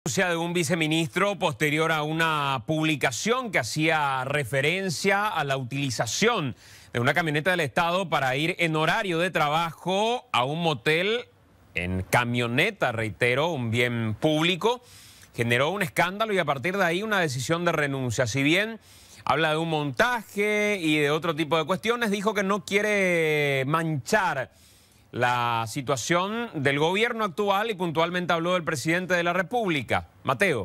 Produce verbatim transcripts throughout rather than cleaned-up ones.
Denuncia de un viceministro posterior a una publicación que hacía referencia a la utilización de una camioneta del Estado para ir en horario de trabajo a un motel en camioneta, reitero, un bien público, generó un escándalo y a partir de ahí una decisión de renuncia. Si bien habla de un montaje y de otro tipo de cuestiones, dijo que no quiere manchar la situación del gobierno actual y puntualmente habló del presidente de la República. Mateo.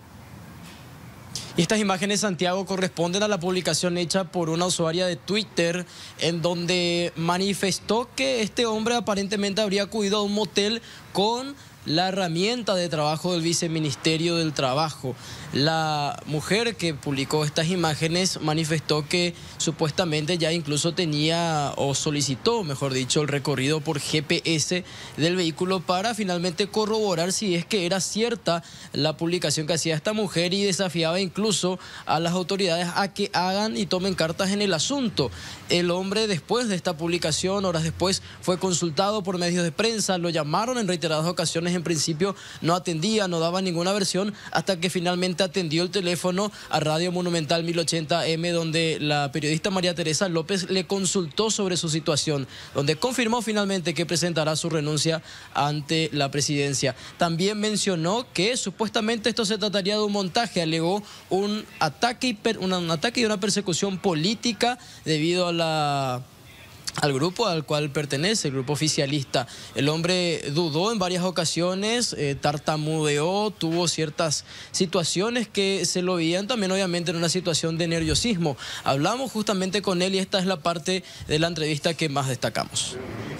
Y estas imágenes, Santiago, corresponden a la publicación hecha por una usuaria de Twitter en donde manifestó que este hombre aparentemente habría acudido a un motel con la herramienta de trabajo del Viceministerio del Trabajo. La mujer que publicó estas imágenes manifestó que supuestamente ya incluso tenía o solicitó, mejor dicho, el recorrido por G P S del vehículo para finalmente corroborar si es que era cierta la publicación que hacía esta mujer y desafiaba incluso a las autoridades a que hagan y tomen cartas en el asunto. El hombre, después de esta publicación, horas después, fue consultado por medios de prensa, lo llamaron en reiteradas ocasiones, en principio no atendía, no daba ninguna versión, hasta que finalmente atendió el teléfono a Radio Monumental mil ochenta M, donde la periodista María Teresa López le consultó sobre su situación, donde confirmó finalmente que presentará su renuncia ante la presidencia. También mencionó que supuestamente esto se trataría de un montaje, alegó un ataque y, per, un, un ataque y una persecución política debido a la... al grupo al cual pertenece, el grupo oficialista. El hombre dudó en varias ocasiones, eh, tartamudeó, tuvo ciertas situaciones que se lo veían también obviamente en una situación de nerviosismo. Hablamos justamente con él y esta es la parte de la entrevista que más destacamos.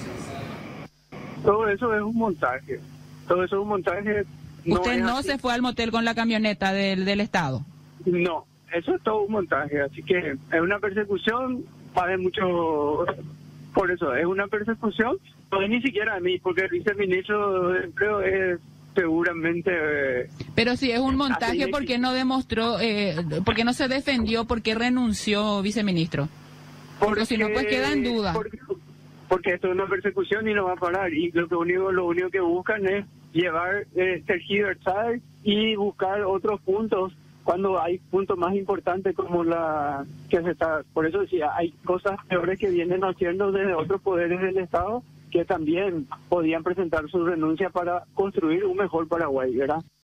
Todo eso es un montaje, todo eso es un montaje. No ¿Usted no así. se fue al motel con la camioneta del, del Estado? No, eso es todo un montaje, así que es una persecución, vale mucho. Por eso, es una persecución, no es ni siquiera a mí, porque el viceministro de Empleo es seguramente... Eh, Pero si es un montaje, ¿por qué no demostró, eh, por qué no se defendió, por qué renunció, viceministro? Porque, porque si no, pues queda en duda. Porque, porque esto es una persecución y no va a parar, y lo, que único, lo único que buscan es llevar, eh, tergiversar y buscar otros puntos, cuando hay puntos más importantes como la que se está, por eso decía, hay cosas peores que vienen haciendo desde otros poderes del Estado que también podían presentar su renuncia para construir un mejor Paraguay, ¿verdad?